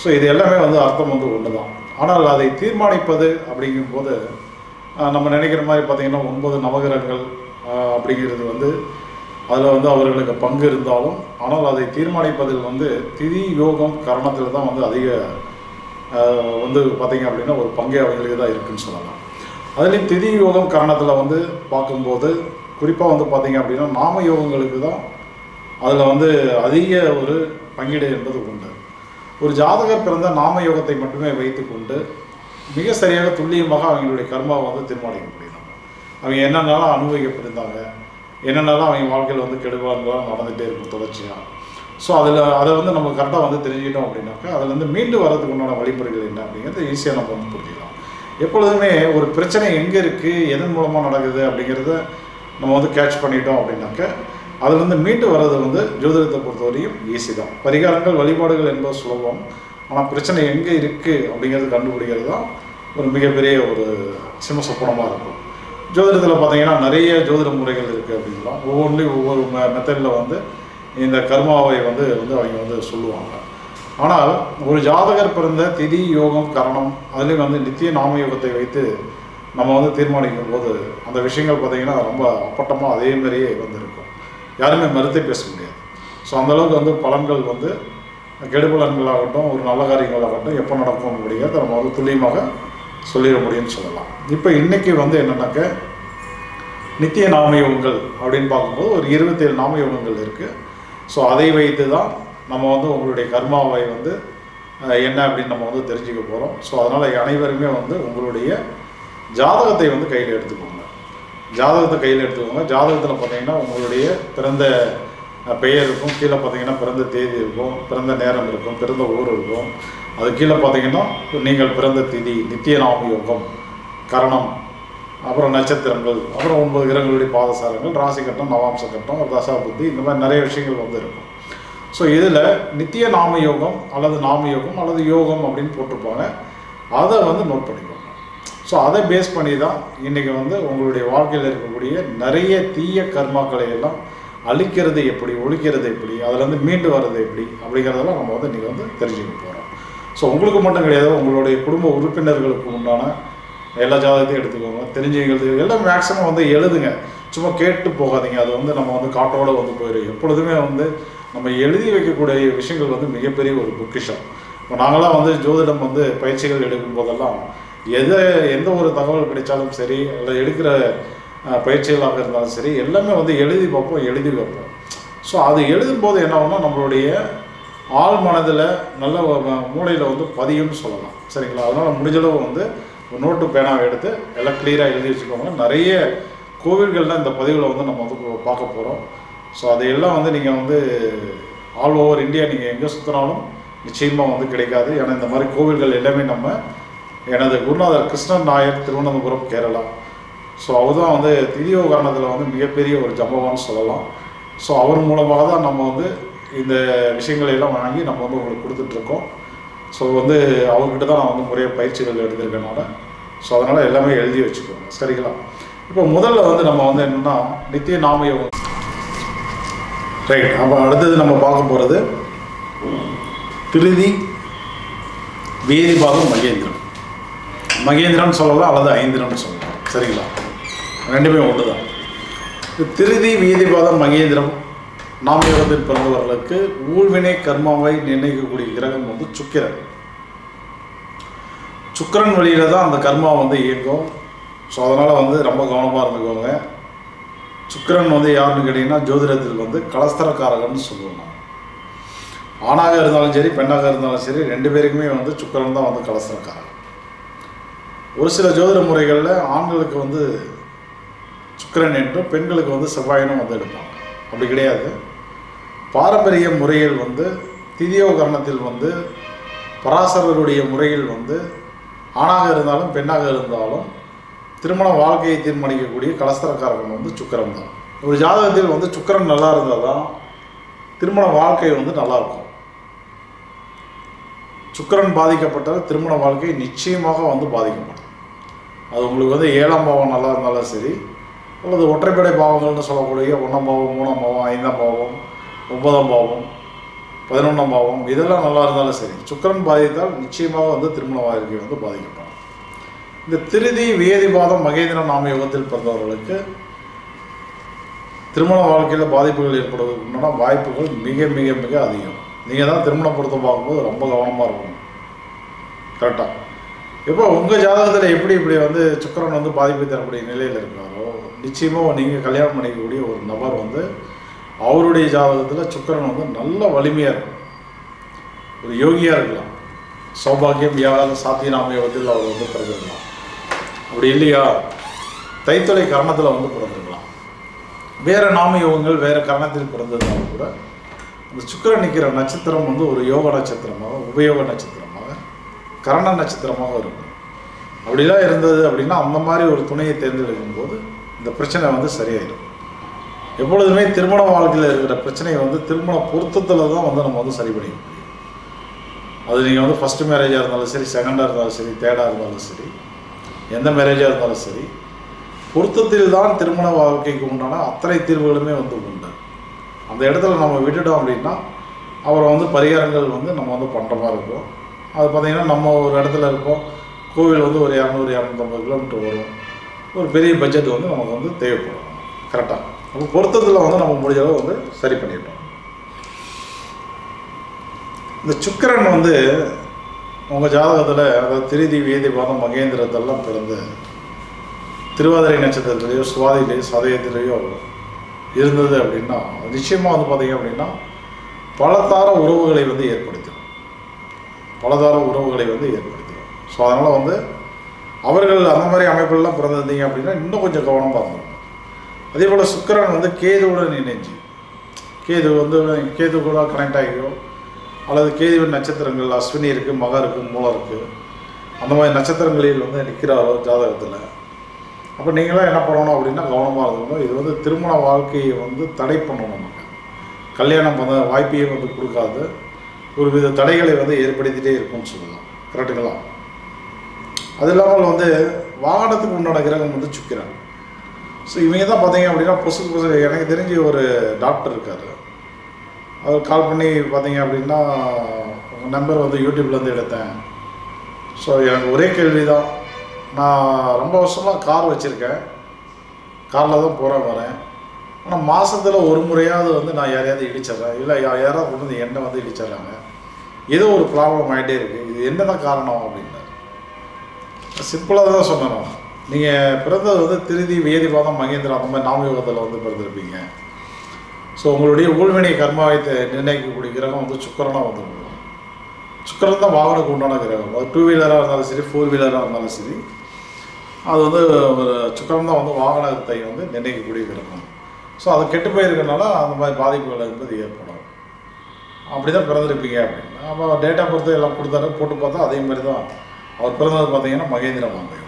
So இது எல்லாமே வந்து அர்த்தம் வந்து ஒன்று தான். ஆனால் அதை தீர்மானிப்பது அப்படிங்கும்போது நம்ம நினைக்கிற மாதிரி பார்த்திங்கன்னா 9 நவகிரகங்கள் அப்படிங்கிறது வந்து அதில் வந்து அவர்களுக்கு பங்கு இருந்தாலும், ஆனால் அதை தீர்மானிப்பதில் வந்து திதி யோகம் கரணத்தில் தான் வந்து அதிக வந்து பார்த்திங்க அப்படின்னா ஒரு பங்கே அவங்களுக்கு தான் இருக்குதுன்னு சொல்லலாம். அதுலேயும் திதி யோகம் கரணத்தில் வந்து பார்க்கும்போது குறிப்பாக வந்து பார்த்திங்க அப்படின்னா நாம யோகங்களுக்கு தான் அதில் வந்து அதிக ஒரு பங்கீடு என்பது உண்டு. ஒரு ஜாதகர் பிறந்த நாம யோகத்தை மட்டுமே வைத்து கொண்டு மிக சரியாக துல்லியமாக அவங்களுடைய கர்மாவை வந்து தீர்மானிக்க முடியும். அவங்க என்னென்னாலும் அனுபவிக்கப்பட்டிருந்தாங்க, என்னென்னாலும் அவங்க வாழ்க்கையில் வந்து கெடுபாடுகளாக நடந்துகிட்டே இருக்கும் தொடர்ச்சியாக. ஸோ அதை வந்து நம்ம கரெக்டாக வந்து தெரிஞ்சுக்கிட்டோம் அப்படின்னாக்கா அதில் வந்து மீண்டு வர்றதுக்கு உண்டான வழிமுறைகள் என்ன அப்படிங்கிறது ஈஸியாக நம்ம வந்து புரிஞ்சுக்கலாம். எப்பொழுதுமே ஒரு பிரச்சனை எங்கே இருக்குது, எதன் மூலமாக நடக்குது அப்படிங்கிறத நம்ம வந்து கேட்ச் பண்ணிட்டோம் அப்படின்னாக்கா அதுலேருந்து மீண்டு வர்றது வந்து ஜோதிடத்தை பொறுத்தவரையும் ஈஸி தான். பரிகாரங்கள் வழிபாடுகள் என்பது சுலபம். ஆனால் பிரச்சனை எங்கே இருக்குது அப்படிங்கிறது கண்டுபிடிக்கிறது தான் ஒரு மிகப்பெரிய ஒரு சிம்மசப்பனமாக இருக்கும். ஜோதிடத்தில் பார்த்திங்கன்னா நிறைய ஜோதிட முறைகள் இருக்குது அப்படின்லாம். ஒவ்வொன்றையும் ஒவ்வொரு மெத்தடில் வந்து இந்த கர்மாவை வந்து அவங்க வந்து சொல்லுவாங்க. ஆனால் ஒரு ஜாதகர் பிறந்த திதி யோகம் கரணம் அதுலேயும் வந்து நித்திய நாம யோகத்தை வைத்து நம்ம வந்து தீர்மானிக்கும் போது அந்த விஷயங்கள் பார்த்திங்கன்னா ரொம்ப அப்பட்டமாக அதே மாதிரியே வந்து இருக்கும். யாருமே மறுத்தே பேச முடியாது. ஸோ அந்தளவுக்கு வந்து பலன்கள் வந்து கெடுபலன்களாகட்டும் ஒரு நல்ல காரியங்களாகட்டும் எப்போ நடக்கும் அப்படிங்கிறத நம்ம வந்து துல்லியமாக சொல்லிட முடியும்னு சொல்லலாம். இப்போ இன்றைக்கி வந்து என்னென்னாக்க நித்திய நாமயோகங்கள் அப்படின்னு பார்க்கும்போது ஒரு 27 நாமயோகங்கள் இருக்குது. ஸோ அதை வைத்து தான் நம்ம வந்து உங்களுடைய கர்மாவை வந்து என்ன அப்படின்னு நம்ம வந்து தெரிஞ்சுக்க போகிறோம். ஸோ அதனால் அனைவருமே வந்து உங்களுடைய ஜாதகத்தை வந்து கையில் எடுத்துக்கோங்க. ஜாதகத்தில் பார்த்தீங்கன்னா உங்களுடைய பிறந்த பெயர் இருக்கும், கீழே பார்த்தீங்கன்னா பிறந்த தேதி இருக்கும், பிறந்த நேரம் இருக்கும், பிறந்த ஊர் இருக்கும். அது கீழே பார்த்தீங்கன்னா நீங்கள் பிறந்த திதி, நித்திய நாம யோகம், கரணம், அப்புறம் நட்சத்திரங்கள், அப்புறம் 9 கிரகங்களுடைய பாதசாரங்கள், ராசி கட்டம், நவாம்ச கட்டம், தசா புத்தி, இந்த மாதிரி நிறைய விஷயங்கள் வந்து இருக்கும். ஸோ இதில் நித்திய நாம யோகம் அல்லது நாம யோகம் அல்லது யோகம் அப்படின்னு போட்டிருப்பாங்க. அதை வந்து நோட் பண்ணிக்கோங்க. ஸோ அதை பேஸ் பண்ணி தான் இன்றைக்கி வந்து உங்களுடைய வாழ்க்கையில் இருக்கக்கூடிய நிறைய தீய கர்மாக்களை எல்லாம் அழிக்கிறது எப்படி, ஒழிக்கிறது எப்படி, அதில் மீண்டு வர்றது எப்படி அப்படிங்கிறதெல்லாம் நம்ம வந்து இன்றைக்கி வந்து தெரிஞ்சுக்க போகிறோம். ஸோ உங்களுக்கு மட்டும் கிடையாது, உங்களுடைய குடும்ப உறுப்பினர்களுக்கு உண்டான எல்லா ஜாதகத்தையும் எடுத்துக்கோங்க. தெரிஞ்சுக்கிறது எல்லாம் மேக்ஸிமம் வந்து எழுதுங்க. சும்மா கேட்டு போகாதீங்க. அது வந்து நம்ம வந்து காட்டோடு வந்து போயிடும். எப்பொழுதுமே வந்து நம்ம எழுதி வைக்கக்கூடிய விஷயங்கள் வந்து மிகப்பெரிய ஒரு பொக்கிஷம். இப்போ நாங்களாம் வந்து ஜோதிடம் வந்து பயிற்சிகள் எடுக்கும் போதெல்லாம் எந்த ஒரு தகவல் கிடைச்சாலும் சரி, இல்லை எடுக்கிற பயிற்சிகளாக இருந்தாலும் சரி, எல்லாமே வந்து எழுதி பார்ப்போம், எழுதி வைப்போம். ஸோ அது எழுதும்போது என்ன ஆகும்னா நம்மளுடைய ஆள் மனதில் நல்ல மூளையில் வந்து பதியும்னு சொல்லலாம். சரிங்களா? அதனால் முடிஞ்சளவு வந்து ஒரு நோட்டு பேனாவை எடுத்து எல்லாம் கிளியராக எழுதி வச்சுக்கோங்க. நிறைய கோவில்களில் இந்த பதிவில் வந்து நம்ம வந்து பார்க்க போகிறோம். ஸோ அதையெல்லாம் வந்து நீங்கள் வந்து ஆல் ஓவர் இந்தியா நீங்கள் எங்கே சுற்றினாலும் நிச்சயமாக வந்து கிடைக்காது. ஏன்னா இந்த மாதிரி கோவில்கள் எல்லாமே நம்ம எனது குருநாதர் கிருஷ்ணன் நாயர், திருவனந்தபுரம், கேரளா. ஸோ அவர் தான் வந்து திதியோகரணத்தில் வந்து மிகப்பெரிய ஒரு ஜம்பவான்னு சொல்லலாம். ஸோ அவர் மூலமாக தான் நம்ம வந்து இந்த விஷயங்களை எல்லாம் வாங்கி நம்ம வந்து உங்களுக்கு கொடுத்துட்ருக்கோம். ஸோ வந்து அவர்கிட்ட தான் நான் வந்து முறைய பயிற்சிகள் எடுத்திருக்கனால ஸோ அதனால் எல்லாமே எழுதி வச்சுக்கோங்க. சரிங்களா? இப்போ முதல்ல வந்து நம்ம வந்து என்னென்னா நித்திய நாமயோகம். ரைட். அப்போ அடுத்தது நம்ம பார்க்க போகிறது திருதி வேதிபாகம் மகேந்திரன். மகேந்திரன் சொல்லலாம் அல்லது ஐந்திரன் சொல்லலாம். சரிங்களா? ரெண்டுமே ஒன்று தான். திருதி வீதிபாதம் மகேந்திரம் நாமயோகத்தில் பிறந்தவர்களுக்கு ஊழ்வினை கர்மாவை நிர்ணயிக்கக்கூடிய கிரகம் வந்து சுக்கிரன். சுக்கிரன் வழியில் தான் அந்த கர்மா வந்து இயங்கும். ஸோ அதனால் வந்து ரொம்ப கவனமாக இருந்துக்கோங்க. சுக்கிரன் வந்து யாருன்னு கேட்டிங்கன்னா ஜோதிடத்தில் வந்து கலஸ்தரக்காரகன்னு சொல்லுவோம். ஆணாக இருந்தாலும் சரி, பெண்ணாக இருந்தாலும் சரி, 2 பேருக்குமே வந்து சுக்கிரன் தான் வந்து கலஸ்தரக்காரகன். ஒரு சில ஜோதிட முறைகளில் ஆண்களுக்கு வந்து சுக்கிரன் என்றும் பெண்களுக்கு வந்து செவ்வாயினும் வந்து எடுப்பாங்க. அப்படி கிடையாது. பாரம்பரிய முறையில் வந்து திதியோகரணத்தில் வந்து பராசரருடைய முறையில் வந்து ஆணாக இருந்தாலும் பெண்ணாக இருந்தாலும் திருமண வாழ்க்கையை தீர்மானிக்கக்கூடிய கலஸ்தரக்காரகன் வந்து சுக்கிரன் தான். ஒரு ஜாதகத்தில் வந்து சுக்கிரன் நல்லா இருந்தால் தான் திருமண வாழ்க்கை வந்து நல்லாயிருக்கும். சுக்கிரன் பாதிக்கப்பட்டால் திருமண வாழ்க்கை நிச்சயமாக வந்து பாதிக்கப்படும். அது உங்களுக்கு வந்து 7ஆம் பாவம் நல்லா இருந்தாலும் சரி, அல்லது ஒற்றைப்படை பாவங்கள்னு சொல்லக்கூடிய 1ஆம் பாவம், 3ஆம் பாவம், 5ஆம் பாவம், 9ஆம் பாவம், 11ஆம் பாவம் இதெல்லாம் நல்லா இருந்தாலும் சரி, சுக்கிரன் பாதித்தால் நிச்சயமாக வந்து திருமண வாழ்க்கை வந்து பாதிக்கப்படும். இந்த திருதி வேதிபாதம் மகேந்திர நாம யோகத்தில் பிறந்தவர்களுக்கு திருமண வாழ்க்கையில் பாதிப்புகள் ஏற்படுவதற்கு உண்டான வாய்ப்புகள் மிக மிக மிக அதிகம். நீங்கள் தான் திருமண பொருத்தம் பார்க்கும்போது ரொம்ப கவனமாக இருக்கணும். கரெக்டாக இப்போ உங்கள் ஜாதகத்தில் எப்படி இப்படி வந்து சுக்கிரன் வந்து பாதிப்பை தரக்கூடிய நிலையில் இருக்காரோ, நிச்சயமாக நீங்கள் கல்யாணம் பண்ணிக்கக்கூடிய ஒரு நபர் வந்து அவருடைய ஜாதகத்தில் சுக்கிரன் வந்து நல்ல வலிமையாக இருக்கும், ஒரு யோகியாக இருக்கலாம். சௌபாகியம் வியாழ சாத்திய நாம யோகத்தில் அவர் வந்து பிறந்திருக்கலாம். அப்படி இல்லையா தைத்தொலை கரணத்தில் வந்து பிறந்திருக்கலாம். வேறு நாம யோகங்கள் வேறு கரணத்தில் பிறந்ததுனாலும் கூட அந்த சுக்கிரன் நிற்கிற நட்சத்திரம் வந்து ஒரு யோக நட்சத்திரமாக, உபயோக நட்சத்திரமாக, கரண நட்சத்திரமாக இருக்கும். அப்படிலாம் இருந்தது அப்படின்னா அந்த மாதிரி ஒரு துணையை தேர்ந்தெடுக்கும் போது இந்த பிரச்சனை வந்து சரியாயிடும். எப்பொழுதுமே திருமண வாழ்க்கையில் இருக்கிற பிரச்சனையை வந்து திருமண பொருத்தத்தில் தான் வந்து நம்ம வந்து சரி பண்ணிக்க முடியும். அது நீங்கள் வந்து ஃபஸ்ட்டு மேரேஜாக இருந்தாலும் சரி, செகண்டாக இருந்தாலும் சரி, தேர்டாக இருந்தாலும் சரி, எந்த மேரேஜாக இருந்தாலும் சரி, பொருத்தத்தில் தான் திருமண வாழ்க்கைக்கு உண்டான அத்தனை தீர்வுகளுமே வந்து உண்டு. அந்த இடத்துல நம்ம விட்டுட்டோம் அப்படின்னா அவரை வந்து பரிகாரங்கள் வந்து நம்ம வந்து பண்ணுற மாதிரி இருக்கும். அது பார்த்திங்கன்னா நம்ம ஒரு இடத்துல இருப்போம், கோவில் வந்து ஒரு 200-250 கிலோமீட்டர் வரும், ஒரு பெரிய பட்ஜெட் வந்து நமக்கு வந்து தேவைப்படும். கரெக்டாக அப்போ பொருத்தத்தில் வந்து நம்ம முடிஞ்சளவு வந்து சரி பண்ணிட்டோம். இந்த சுக்கிரன் வந்து உங்கள் ஜாதகத்தில், அதாவது திருதி வேதிபாதம் மகேந்திரத்தெல்லாம் பிறந்து திருவாதிரை நட்சத்திரத்திலேயோ சுவாதிலேயோ சதயத்திலேயோ இருந்தது அப்படின்னா நிச்சயமாக வந்து பார்த்திங்க அப்படின்னா பலதார உறவுகளை வந்து ஏற்படுத்திடும். ஸோ அதனால் வந்து அவர்கள் அந்த மாதிரி அமைப்புலாம் பிறந்திருந்தீங்க அப்படின்னா இன்னும் கொஞ்சம் கவனமாக இருந்தோம். அதே போல் சுக்கிரன் வந்து கேதுவுடன் இணைஞ்சு, கேது கூட கனெக்ட் ஆகியோ, அல்லது கேதுவின் நட்சத்திரங்கள் அஸ்வினி இருக்குது, மகம் இருக்குது, மூலம் இருக்குது, அந்த மாதிரி நட்சத்திரங்களில் வந்து நிற்கிறாரோ ஜாதகத்தில், அப்போ நீங்களாம் என்ன பண்ணணும் அப்படின்னா கவனமாக இருக்கணும். இது வந்து திருமண வாழ்க்கையை வந்து தடை பண்ணணும். நமக்கு கல்யாணம் பண்ண வாய்ப்பையும் வந்து கொடுக்காது, ஒரு வித தடைகளை வந்து ஏற்படுத்திகிட்டே இருக்கும்னு சொல்லலாம். கரெக்டுங்களா? அது இல்லாமல் வந்து வாகனத்துக்கு உண்டான கிரகம் வந்து சுக்கிரன். ஸோ இவங்க தான் பார்த்தீங்க அப்படின்னா புதுசு எனக்கு தெரிஞ்சு ஒரு டாக்டர் இருக்கார், அவர் கால் பண்ணி பார்த்தீங்க அப்படின்னா உங்கள் நம்பர் வந்து யூடியூப்லேருந்து எடுத்தேன். ஸோ எனக்கு ஒரே கேள்வி தான், நான் ரொம்ப வருஷமாக கார் வச்சுருக்கேன், காரில் தான் போகிறேன் வரேன், ஆனால் மாதத்தில் ஒரு முறையாவது வந்து நான் யாரையாவது இடிச்சிட்றேன், இல்லை யாராவது கொண்டு வந்து எண்ணெய் வந்து இடிச்சிட்றாங்க, ஏதோ ஒரு ப்ராப்ளம் ஆகிட்டே இருக்குது, இது என்ன தான் காரணம் அப்படின்னாரு. சிம்பிளாக தான் சொன்னேன், நீங்கள் பிறந்தது வந்து திருதி வேதிபாதம் மகேந்திரம் அந்த மாதிரி நாமயோகத்தில் வந்து பிறந்திருப்பீங்க. ஸோ உங்களுடைய ஊழ்வினை கர்மாவை நிர்ணயிக்கக்கூடிய கிரகம் வந்து சுக்கிரனாக வந்து சுக்கிரன் தான் வாகனத்துக்கு உண்டான கிரகம். அது 2 வீலராக இருந்தாலும் சரி, 4 வீலராக இருந்தாலும் சரி, அது வந்து ஒரு சுக்கிரன் தான் வந்து வாகனத்தை வந்து நிர்ணயிக்கக்கூடிய கிரகம். ஸோ அது கெட்டு போயிருக்கனால அந்த மாதிரி பாதிப்புகள் என்பது ஏற்படும். அப்படி தான் பிறந்திருப்பீங்க அப்படின்னு அப்போ டேட்டா பொறுத்து எல்லாம் கொடுத்தாரு, போட்டு பார்த்தா அதே மாதிரி தான் அவர் பிறந்தது பார்த்தீங்கன்னா மகேந்திர மாம்பயம்.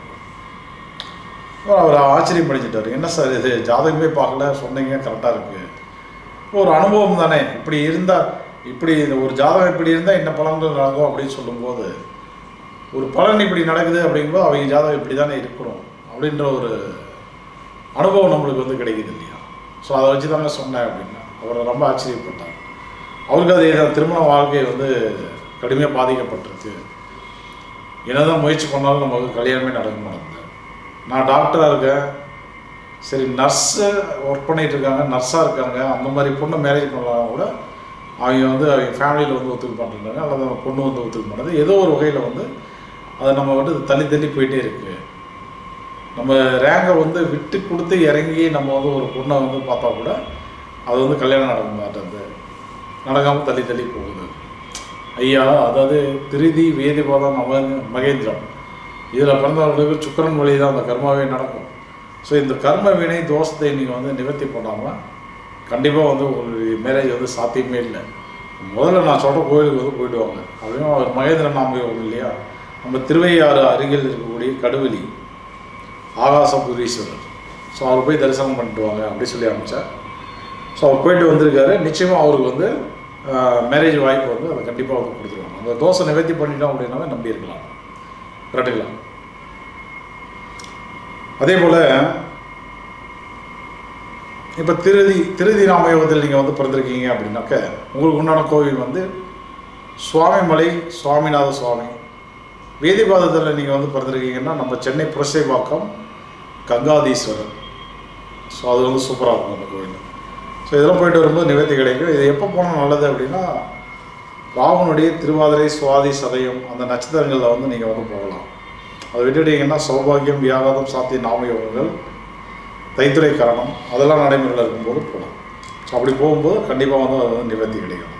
அவர் ஆச்சரியம் படிச்சுட்டார், என்ன சார் இது ஜாதகமே பார்க்கல, சொன்னீங்க கரெக்டாக இருக்குது, ஒரு அனுபவம் தானே, இப்படி இருந்தால் இப்படி ஒரு ஜாதகம் இப்படி இருந்தால் என்ன பலன்கள் நடக்கும் அப்படின்னு சொல்லும்போது, ஒரு பலன் இப்படி நடக்குது அப்படிங்கும்போது அவங்க ஜாதகம் இப்படி தானே இருக்கணும் அப்படின்ற ஒரு அனுபவம் நம்மளுக்கு வந்து கிடைக்குது இல்லையா. ஸோ அதை வச்சு தாங்க சொன்னேன் அப்படின்னா அவரை ரொம்ப ஆச்சரியப்பட்டார். அவருக்கு அதே தான், திருமண வாழ்க்கை வந்து கடுமையாக பாதிக்கப்பட்டிருக்கு, என்னதான் முயற்சி பண்ணாலும் நமக்கு கல்யாணமே நடக்க மாட்டேங்குது. நான் டாக்டராக இருக்கேன், சரி நர்ஸு ஒர்க் பண்ணிகிட்டு இருக்காங்க, நர்ஸாக இருக்காங்க, அந்த மாதிரி பொண்ணை மேரேஜ் பண்ணலாம் கூட அவங்க வந்து அவங்க ஃபேமிலியில் வந்து ஒத்துக்க மாட்டேங்கிறாங்க, அல்லது அந்த பொண்ணு வந்து ஒத்துக்க மாட்டேங்குது, ஏதோ ஒரு வகையில் வந்து அதை நம்ம வந்து தள்ளி போயிட்டே இருக்குது. நம்ம ரேங்கை வந்து விட்டு கொடுத்து இறங்கி நம்ம வந்து ஒரு பொண்ணை வந்து பார்த்தா கூட அது வந்து கல்யாணம் நடக்க மாட்டேங்குது, நடக்காமல் தள்ளி போகுது. ஐயா, அதாவது திருதி வேதிபாதம் மகேந்திரம் இதில் பிறந்தவர்களுக்கு சுக்கிரன் வழி தான் அந்த கர்மாவே நடக்கும். ஸோ இந்த கர்ம வினை தோஷத்தை நீங்கள் வந்து நிவர்த்தி பண்ணாமல் கண்டிப்பாக வந்து உங்களுடைய மேரேஜ் வந்து சாத்தியமே இல்லை. முதல்ல நான் சொல்கிற கோயிலுக்கு வந்து போய்ட்டு வாங்க. அப்படின்னா அவர் மகேந்திரன் நாமயோகம் இல்லையா, நம்ம திருவையாறு அருகில் இருக்கக்கூடிய கடுவெளி ஆகாசபுரீஸ்வரர், ஸோ அவர் போய் தரிசனம் பண்ணிட்டு வாங்க அப்படி சொல்லி அனுப்பிச்சார். ஸோ அவர் போயிட்டு வந்திருக்காரு. நிச்சயமாக அவருக்கு வந்து மேரேஜ் வாய்ப்பு வந்து அதை கண்டிப்பாக வந்து கொடுத்துருவாங்க. அந்த தோசை நிவர்த்தி பண்ணிட்டோம் அப்படின்னாவே நம்பி இருக்கலாம். கரெக்டுங்களா? அதே போல் இப்போ திருதி நாமயோகத்தில் நீங்கள் வந்து பிறந்திருக்கீங்க அப்படின்னாக்க உங்களுக்கு உண்டான கோவில் வந்து சுவாமிமலை சுவாமிநாத சுவாமி. வேதிபாதத்தில் நீங்கள் வந்து பிறந்திருக்கீங்கன்னா நம்ம சென்னை புரசைவாக்கம் கங்காதீஸ்வரர். ஸோ அது வந்து சூப்பராக இருக்கும் அந்த கோவில். ஸோ இதெல்லாம் போயிட்டு வரும்போது நிவர்த்தி கிடைக்கும். இது எப்போ போனால் நல்லது அப்படின்னா ராகுனுடைய திருவாதிரை சுவாதி சதயம் அந்த நட்சத்திரங்களில் வந்து நீங்கள் வந்து போகலாம். அதை விட்டுட்டீங்கன்னா சௌபாகியம் வியாகாதம் சாத்திய நாமயோகங்கள் தைத்துறை கரணம் அதெல்லாம் நடைமுறையில் இருக்கும்போது போகலாம். ஸோ அப்படி போகும்போது கண்டிப்பாக வந்து அது வந்து நிவர்த்தி கிடைக்கும்.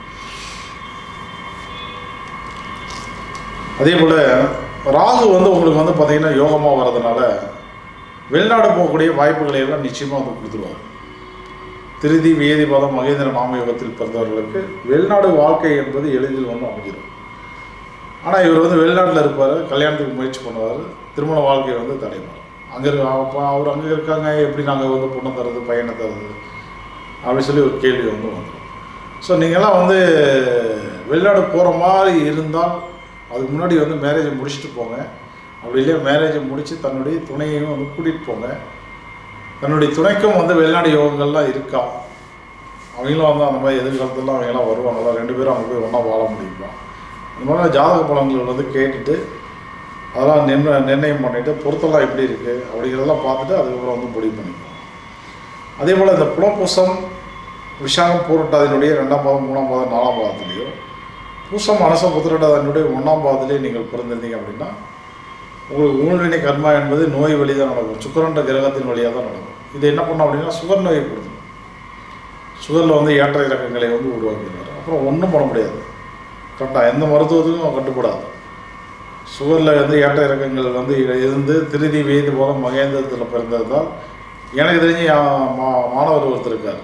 அதே போல் ராகு வந்து உங்களுக்கு வந்து பார்த்திங்கன்னா யோகமாக வர்றதுனால வெளிநாடு போகக்கூடிய வாய்ப்புகளை எல்லாம் நிச்சயமாக வந்து கொடுத்துருவார். திருதி வேதிபாதம் மகேந்திர நாமயோகத்தில் பிறந்தவர்களுக்கு வெளிநாடு வாழ்க்கை என்பது எளிதில் வந்து அமைஞ்சிடும். ஆனால் இவர் வந்து வெளிநாட்டில் இருப்பார், கல்யாணத்துக்கு முயற்சி பண்ணுவார், திருமண வாழ்க்கையை வந்து தடைவார். அங்கே அவர் அங்கே இருக்காங்க, எப்படி நாங்கள் வந்து பொண்ணை தருது பையனை தருது அப்படின்னு சொல்லி ஒரு கேள்வி வந்து வந்துடும். ஸோ நீங்கள்லாம் வந்து வெளிநாடு போகிற மாதிரி இருந்தால் அதுக்கு முன்னாடி வந்து மேரேஜை முடிச்சுட்டு போங்க. அப்படி இல்லையா மேரேஜை முடித்து தன்னுடைய துணையையும் வந்து கூட்டிகிட்டு போங்க. தன்னுடைய துணைக்கும் வந்து வெளிநாடு யோகங்கள்லாம் இருக்கா, அவங்களும் வந்து அந்த மாதிரி எதிர்காலத்துலாம் அவங்கெல்லாம் வருவாங்களா, 2 பேரும் அவங்க போய் ஒன்றா வாழ முடியுமா, இந்த மாதிரி ஜாதக பலன்கள் வந்து கேட்டுட்டு அதெல்லாம் நிர்ணயம் பண்ணிவிட்டு பொருத்தெல்லாம் எப்படி இருக்குது அப்படிங்கிறதெல்லாம் பார்த்துட்டு அதுக்கப்புறம் வந்து முடிவு பண்ணிக்கலாம். அதே போல் இந்த புலப்பூசம் விஷாகம் பூரட்டாதினுடைய 2ஆம் பாதம் 3ஆம் பாதம் 4ஆம் பாதத்துலேயும் பூசம் மனசம் புத்திரட்டாதினுடைய 1ஆம் பாதத்திலேயே நீங்கள் பிறந்திருந்தீங்க அப்படின்னா உங்களுக்கு ஊழ்வினை கர்மா என்பது நோய் வழி தான் நடக்கும். சுக்கரன்ற கிரகத்தின் வழியாக தான் நடக்கும். இது என்ன பண்ணோம் அப்படின்னா சுகர் நோயை கொடுக்கும். சுகரில் வந்து ஏற்ற இறக்கங்களை வந்து உருவாக்கிடுவார். அப்புறம் ஒன்றும் பண்ண முடியாது. கரெக்டாக எந்த மருத்துவத்துக்கும் கட்டுப்படாது. சுகரில் வந்து ஏற்ற இறக்கங்கள் வந்து இருந்து திருதி வேதி போதும் மகேந்திரத்தில் பிறந்தது தான். எனக்கு தெரிஞ்சு மாணவர் ஒருத்தர் இருக்கார்,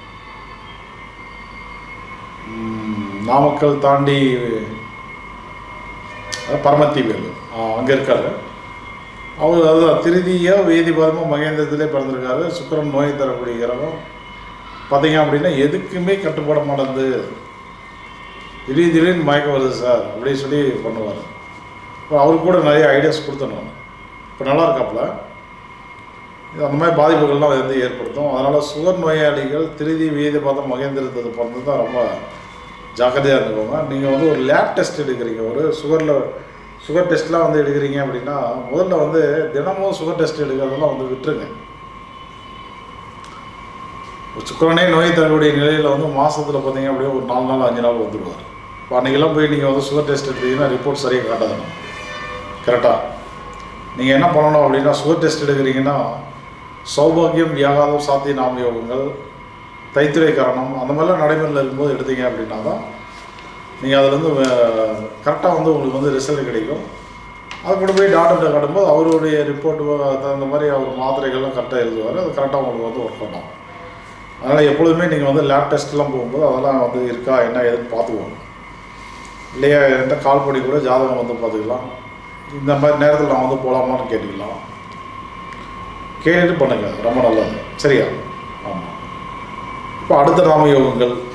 நாமக்கல் தாண்டி பரமத்தி வேலு அங்கே இருக்கார். அவர் அதுதான் திருதியோ வேதிபாதமோ மகேந்திரத்திலே பிறந்திருக்காரு. சுக்கிரன் நோய் தரக்கூடிய கிரகம். பார்த்தீங்க அப்படின்னா எதுக்குமே கட்டுப்பட மாட்டேங்குது, திடீர்னு மயக்கம் வருது சார் அப்படின்னு சொல்லி பண்ணுவார். இப்போ அவருக்கு கூட நிறைய ஐடியாஸ் கொடுத்தேன் நான். இப்போ நல்லா இருக்காப்புல. இது அந்த மாதிரி பாதிப்புகள்லாம் வந்து ஏற்படுத்தும். அதனால் சுகர் நோயாளிகள் திருதி வேதிபாதம் மகேந்திரத்தில் பிறந்தது தான் ரொம்ப ஜாக்கிரதையாக இருந்துக்கோங்க. நீங்கள் வந்து ஒரு லேப் டெஸ்ட் எடுக்கிறீங்க, ஒரு சுகர் டெஸ்ட்லாம் வந்து எடுக்கிறீங்க அப்படின்னா முதல்ல வந்து தினமும் சுகர் டெஸ்ட் எடுக்கிறதெல்லாம் வந்து விட்டுருங்க. சுக்கரனே நோய் தரக்கூடிய நிலையில் வந்து மாதத்தில் பார்த்தீங்க அப்படியே ஒரு 4 நாள் 5 நாள் வந்துடுவார். இப்போ அன்றைக்கெல்லாம் போய் நீங்கள் வந்து சுகர் டெஸ்ட் எடுத்தீங்கன்னா ரிப்போர்ட் சரியாக காட்டாதணும். கரெக்டாக நீங்கள் என்ன பண்ணணும் அப்படின்னா சுகர் டெஸ்ட் எடுக்கிறீங்கன்னா சௌபாகியம் வியாகாதம் சாத்திய நாமயோகங்கள் தைத்துறை கரணம் அந்த மாதிரிலாம் நடைமுறையில் இருக்கும்போது எடுத்தீங்க அப்படின்னா தான் நீங்கள் அதில் வந்து கரெக்டாக வந்து உங்களுக்கு வந்து ரிசல்ட் கிடைக்கும். அது கூட போய் டாக்டர்கிட்ட காட்டும்போது அவருடைய ரிப்போர்ட்டு தகுந்த மாதிரி அவர் மாத்திரைகள்லாம் கரெக்டாக எழுதுவார். அது கரெக்டாக உங்களுக்கு வந்து ஒர்க் பண்ணலாம். அதனால் எப்பொழுதுமே நீங்கள் வந்து லேப் டெஸ்ட்லாம் போகும்போது அதெல்லாம் வந்து இருக்கா என்ன ஏதுன்னு பார்த்துக்குவோம். இல்லையா என்கிட்ட கால் பண்ணி கூட ஜாதகம் வந்து பார்த்துக்கலாம். இந்த மாதிரி நேரத்தில் நான் வந்து போகலாமான்னு கேட்டுக்கலாம். கேட்டுட்டு பண்ணுங்கள், ரொம்ப நல்லது. சரியா? ஆமாம். இப்போ அடுத்த நாமயோகங்கள்